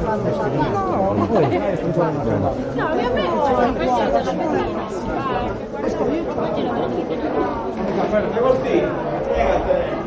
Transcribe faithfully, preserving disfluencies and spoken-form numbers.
No, non puoi fare No, ovviamente questa è della benzina. Questo io ci voglio vedere.